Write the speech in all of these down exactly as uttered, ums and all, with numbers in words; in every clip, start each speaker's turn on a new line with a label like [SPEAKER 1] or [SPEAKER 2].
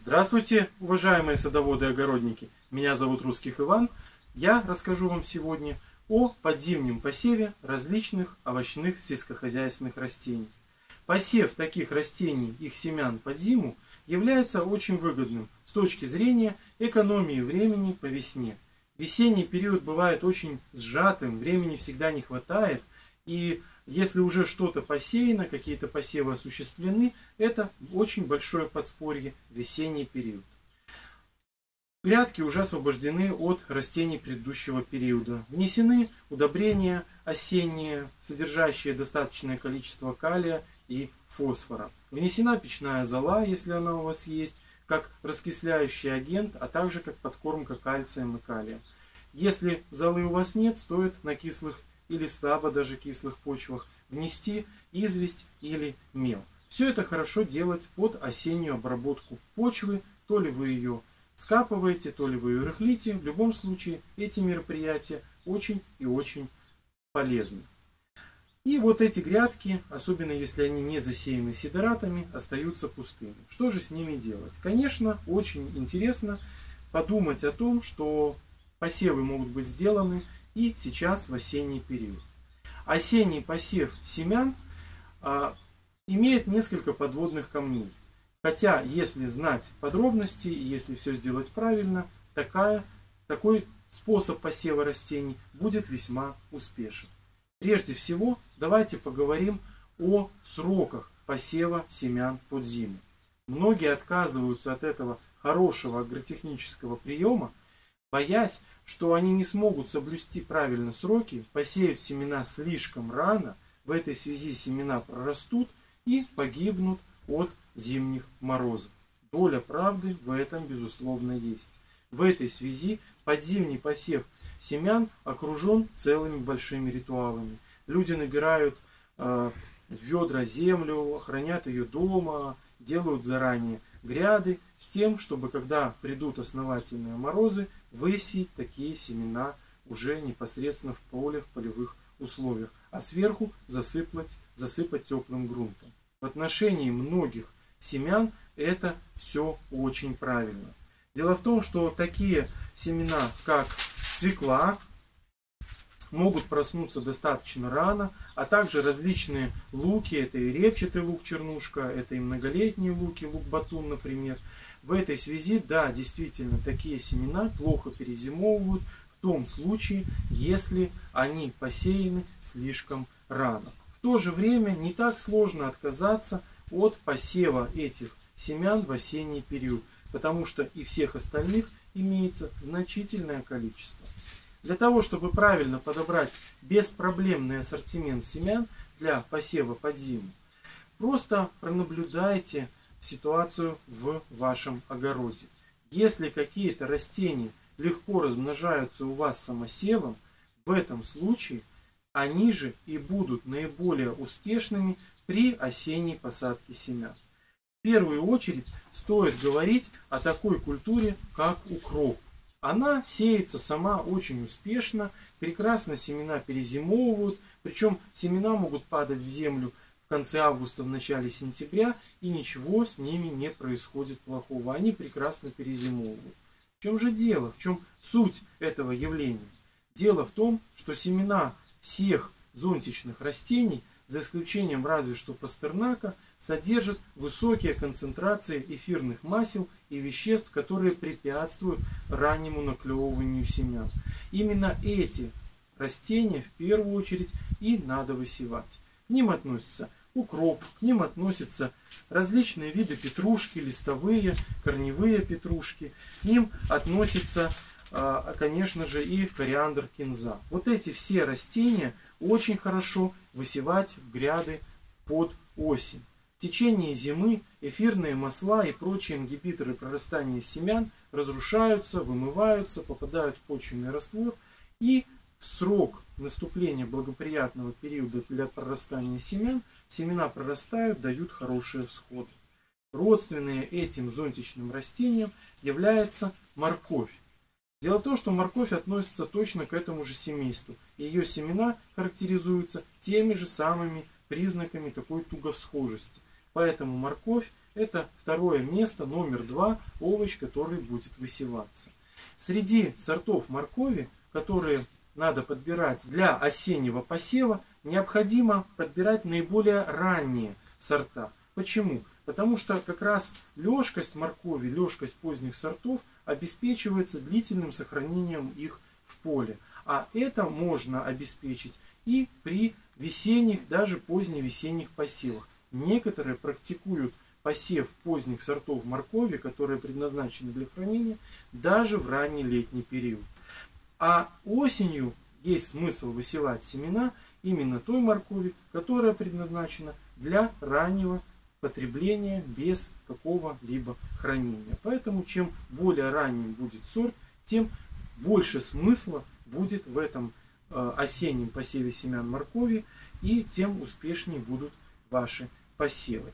[SPEAKER 1] Здравствуйте, уважаемые садоводы и огородники! Меня зовут Русских Иван. Я расскажу вам сегодня о подзимнем посеве различных овощных сельскохозяйственных растений. Посев таких растений, их семян под зиму, является очень выгодным с точки зрения экономии времени по весне. Весенний период бывает очень сжатым, времени всегда не хватает, и если уже что-то посеяно, какие-то посевы осуществлены, это очень большое подспорье в весенний период. Грядки уже освобождены от растений предыдущего периода. Внесены удобрения осенние, содержащие достаточное количество калия и фосфора. Внесена печная зола, если она у вас есть, как раскисляющий агент, а также как подкормка кальцием и калием. Если золы у вас нет, стоит на кислых или слабо даже кислых почвах внести известь или мел. Все это хорошо делать под осеннюю обработку почвы, то ли вы ее скапываете, то ли вы ее рыхлите. В любом случае эти мероприятия очень и очень полезны. И вот эти грядки, особенно если они не засеяны сидератами, остаются пустыми. Что же с ними делать? Конечно, очень интересно подумать о том, что посевы могут быть сделаны и сейчас в осенний период. Осенний посев семян а, имеет несколько подводных камней. Хотя, если знать подробности, если все сделать правильно, такая, такой способ посева растений будет весьма успешен. Прежде всего, давайте поговорим о сроках посева семян под зиму. Многие отказываются от этого хорошего агротехнического приема, боясь, что они не смогут соблюсти правильно сроки, посеют семена слишком рано, в этой связи семена прорастут и погибнут от зимних морозов. Доля правды в этом, безусловно, есть. В этой связи подзимний посев семян окружен целыми большими ритуалами. Люди набирают э, в ведра землю, хранят ее дома, делают заранее гряды с тем, чтобы когда придут основательные морозы, высеять такие семена уже непосредственно в поле, в полевых условиях, а сверху засыпать, засыпать теплым грунтом. В отношении многих семян это все очень правильно. Дело в том, что такие семена, как свекла, могут проснуться достаточно рано, а также различные луки, это и репчатый лук-чернушка, это и многолетние луки, лук-батун, например. В этой связи, да, действительно, такие семена плохо перезимовывают в том случае, если они посеяны слишком рано. В то же время не так сложно отказаться от посева этих семян в осенний период, потому что и всех остальных имеется значительное количество. Для того, чтобы правильно подобрать беспроблемный ассортимент семян для посева под зиму, просто пронаблюдайте ситуацию в вашем огороде. Если какие-то растения легко размножаются у вас самосевом, в этом случае они же и будут наиболее успешными при осенней посадке семян. В первую очередь стоит говорить о такой культуре, как укроп. Она сеется сама очень успешно, прекрасно семена перезимовывают, причем семена могут падать в землю в конце августа, в начале сентября, и ничего с ними не происходит плохого, они прекрасно перезимовывают. В чем же дело, в чем суть этого явления? Дело в том, что семена всех зонтичных растений, за исключением разве что пастернака, содержат высокие концентрации эфирных масел и веществ, которые препятствуют раннему наклевыванию семян. Именно эти растения в первую очередь и надо высевать. К ним относятся укроп, к ним относятся различные виды петрушки, листовые, корневые петрушки, к ним относятся, конечно же, и кориандр, кинза. Вот эти все растения очень хорошо высевать в гряды под осень. В течение зимы эфирные масла и прочие ингибиторы прорастания семян разрушаются, вымываются, попадают в почвенный раствор, и в срок наступления благоприятного периода для прорастания семян семена прорастают, дают хорошие всходы. Родственные этим зонтичным растениям является морковь. Дело в том, что морковь относится точно к этому же семейству. Ее семена характеризуются теми же самыми признаками такой туговсхожести. Поэтому морковь Это второе место, номер два, овощ, который будет высеваться. Среди сортов моркови, которые надо подбирать для осеннего посева, необходимо подбирать наиболее ранние сорта. Почему? Потому что как раз лёжкость моркови, лёжкость поздних сортов обеспечивается длительным сохранением их в поле. А это можно обеспечить и при весенних, даже поздневесенних посевах. Некоторые практикуют посев поздних сортов моркови, которые предназначены для хранения, даже в ранний летний период. А осенью есть смысл высевать семена именно той моркови, которая предназначена для раннего потребления без какого-либо хранения. Поэтому чем более ранним будет сорт, тем больше смысла будет в этом осеннем посеве семян моркови, и тем успешнее будут ваши посевы.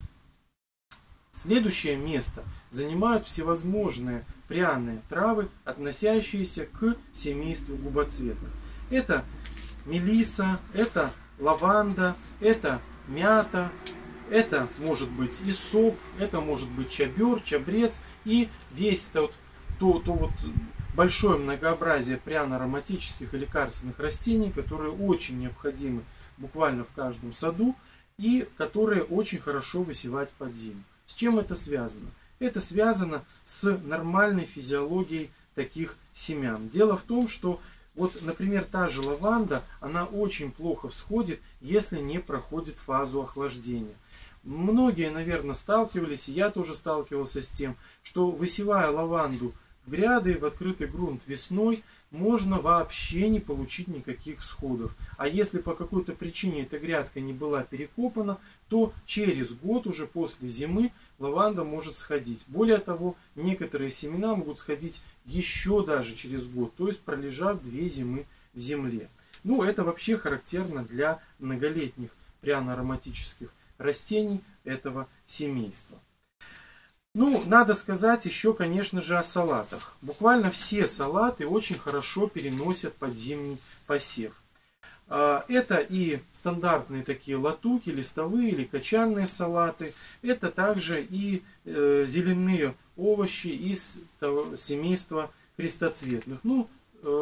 [SPEAKER 1] Следующее место занимают всевозможные пряные травы, относящиеся к семейству губоцветных. Это мелиса, это лаванда, это мята, это может быть исоп, это может быть чабер, чабрец и весь тот, то, то вот большое многообразие пряно-ароматических и лекарственных растений, которые очень необходимы буквально в каждом саду и которые очень хорошо высевать под зиму. С чем это связано? Это связано с нормальной физиологией таких семян. Дело в том, что вот, например, та же лаванда, она очень плохо всходит, если не проходит фазу охлаждения. Многие, наверное, сталкивались, и я тоже сталкивался с тем, что высевая лаванду в гряды, в открытый грунт весной, можно вообще не получить никаких всходов. А если по какой-то причине эта грядка не была перекопана, то через год, уже после зимы, лаванда может сходить. Более того, некоторые семена могут сходить еще даже через год, то есть пролежав две зимы в земле. Ну, это вообще характерно для многолетних пряно-ароматических растений этого семейства. Ну, надо сказать еще, конечно же, о салатах. Буквально все салаты очень хорошо переносят подзимний посев. Это и стандартные такие латуки, листовые или кочанные салаты. Это также и зеленые овощи из семейства крестоцветных. Ну,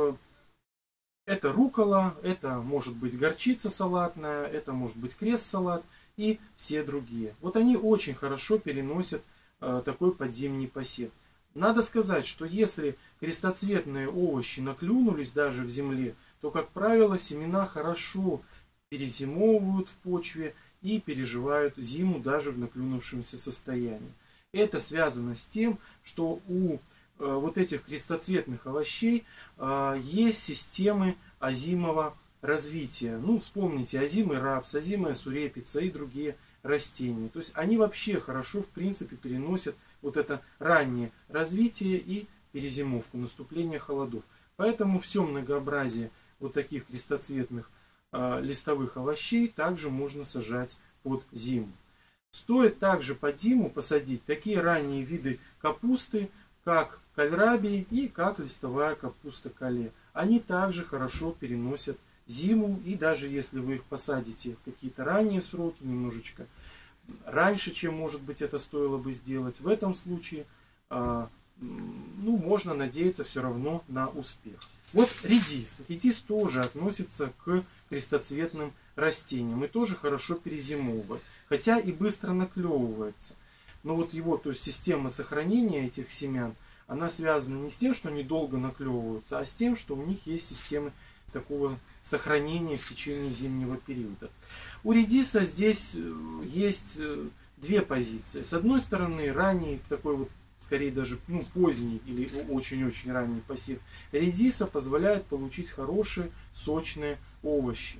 [SPEAKER 1] это руккола, это может быть горчица салатная, это может быть крест-салат и все другие. Вот они очень хорошо переносят такой подзимний посев. Надо сказать, что если крестоцветные овощи наклюнулись даже в земле, то, как правило, семена хорошо перезимовывают в почве и переживают зиму даже в наклюнувшемся состоянии. Это связано с тем, что у вот этих крестоцветных овощей есть системы озимого развития. Ну, вспомните, озимый рапс, озимая сурепица и другие растения. То есть они вообще хорошо, в принципе, переносят вот это раннее развитие и перезимовку, наступление холодов. Поэтому все многообразие вот таких крестоцветных э, листовых овощей также можно сажать под зиму. Стоит также под зиму посадить такие ранние виды капусты, как кальраби и как листовая капуста кале. Они также хорошо переносят зиму, и даже если вы их посадите в какие-то ранние сроки, немножечко раньше, чем, может быть, это стоило бы сделать, в этом случае э, ну, можно надеяться все равно на успех. Вот редис. Редис тоже относится к крестоцветным растениям и тоже хорошо перезимовывает, хотя и быстро наклевывается. Но вот его, то есть система сохранения этих семян, она связана не с тем, что они долго наклевываются, а с тем, что у них есть системы такого сохранения в течение зимнего периода. У редиса здесь есть две позиции. С одной стороны, ранний такой вот, скорее даже ну, поздний или очень-очень ранний посев редиса позволяет получить хорошие сочные овощи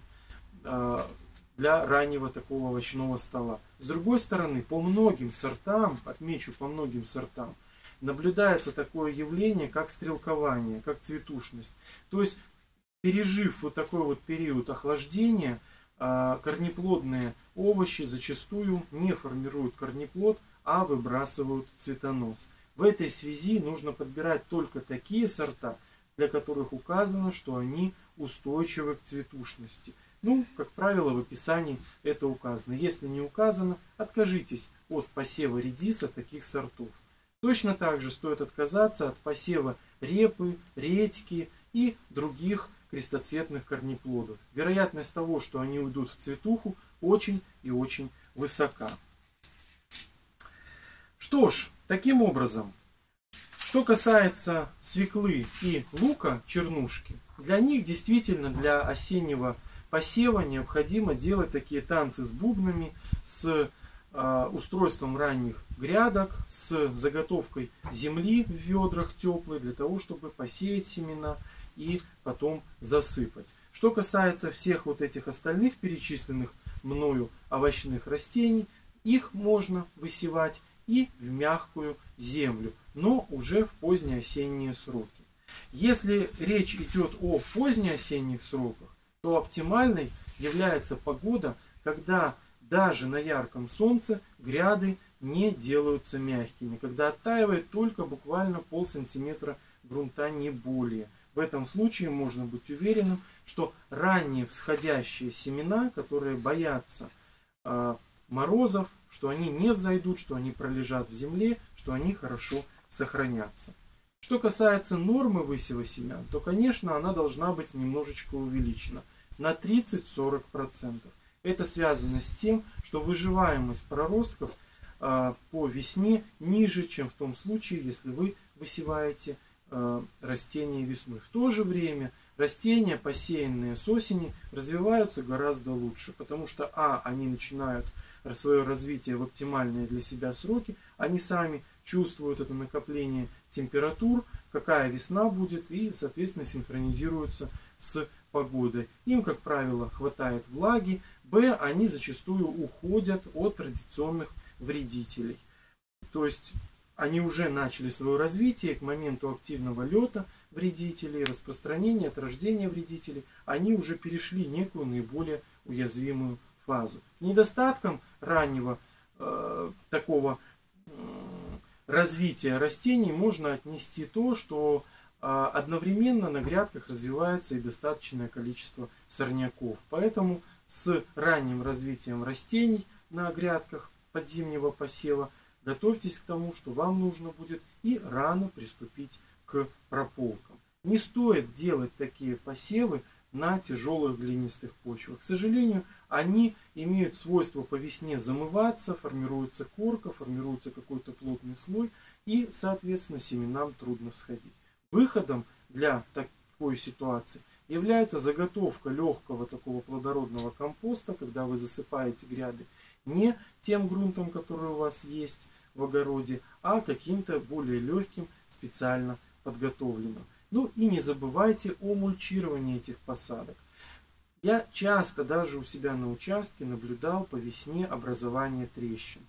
[SPEAKER 1] э, для раннего такого овощного стола. С другой стороны, по многим сортам, отмечу по многим сортам, наблюдается такое явление, как стрелкование, как цветушность. То есть, пережив вот такой вот период охлаждения, э, корнеплодные овощи зачастую не формируют корнеплод, а выбрасывают цветонос. В этой связи нужно подбирать только такие сорта, для которых указано, что они устойчивы к цветушности. Ну, как правило, в описании это указано. Если не указано, откажитесь от посева редиса таких сортов. Точно так же стоит отказаться от посева репы, редьки и других крестоцветных корнеплодов. Вероятность того, что они уйдут в цветуху, очень и очень высока. Что ж, таким образом, что касается свеклы и лука, чернушки, для них действительно для осеннего посева необходимо делать такие танцы с бубнами, с э, устройством ранних грядок, с заготовкой земли в ведрах теплой, для того, чтобы посеять семена и потом засыпать. Что касается всех вот этих остальных перечисленных мною овощных растений, их можно высевать и в мягкую землю, но уже в поздние осенние сроки. Если речь идет о позднеосенних сроках, то оптимальной является погода, когда даже на ярком солнце гряды не делаются мягкими, когда оттаивает только буквально полсантиметра грунта, не более. В этом случае можно быть уверенным, что ранние всходящие семена, которые боятся э, морозов, что они не взойдут, что они пролежат в земле, что они хорошо сохранятся. Что касается нормы высева семян, то, конечно, она должна быть немножечко увеличена на тридцать-сорок процентов. Это связано с тем, что выживаемость проростков э, по весне ниже, чем в том случае, если вы высеваете э, растения весной. В то же время растения, посеянные с осени, развиваются гораздо лучше, потому что а. они начинают свое развитие в оптимальные для себя сроки, они сами чувствуют это накопление температур, какая весна будет, и, соответственно, синхронизируются с погодой. Им, как правило, хватает влаги. Б. Они зачастую уходят от традиционных вредителей. То есть они уже начали свое развитие к моменту активного лета вредителей, распространения, от рождения вредителей. Они уже перешли некую наиболее уязвимую фазу. Недостатком раннего э, такого э, развития растений можно отнести то, что э, одновременно на грядках развивается и достаточное количество сорняков. Поэтому с ранним развитием растений на грядках подзимнего посева готовьтесь к тому, что вам нужно будет и рано приступить к прополкам. Не стоит делать такие посевы на тяжелых глинистых почвах. К сожалению, они имеют свойство по весне замываться, формируется корка, формируется какой-то плотный слой, и, соответственно, семенам трудно всходить. Выходом для такой ситуации является заготовка легкого такого плодородного компоста, когда вы засыпаете гряды не тем грунтом, который у вас есть в огороде, а каким-то более легким, специально подготовленным. Ну и не забывайте о мульчировании этих посадок. Я часто даже у себя на участке наблюдал по весне образование трещин.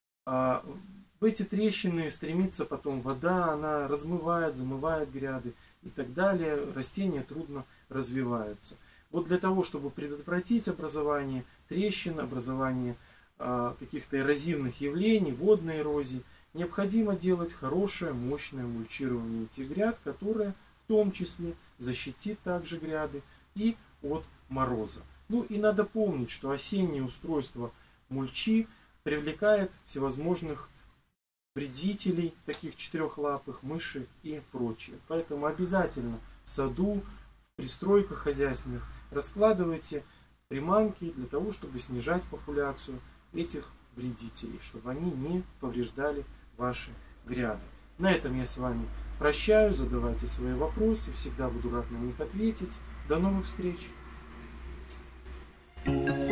[SPEAKER 1] В эти трещины стремится потом вода, она размывает, замывает гряды и так далее. Растения трудно развиваются. Вот для того, чтобы предотвратить образование трещин, образование каких-то эрозивных явлений, водной эрозии, необходимо делать хорошее, мощное мульчирование этих гряд, которое в том числе защитит также гряды и от мороза. Ну и надо помнить, что осеннее устройство мульчи привлекает всевозможных вредителей, таких четырехлапых, мыши и прочее. Поэтому обязательно в саду, в пристройках хозяйственных раскладывайте приманки для того, чтобы снижать популяцию этих вредителей, чтобы они не повреждали ваши гряды. На этом я с вами прощаюсь. Задавайте свои вопросы. Всегда буду рад на них ответить. До новых встреч! Thank you.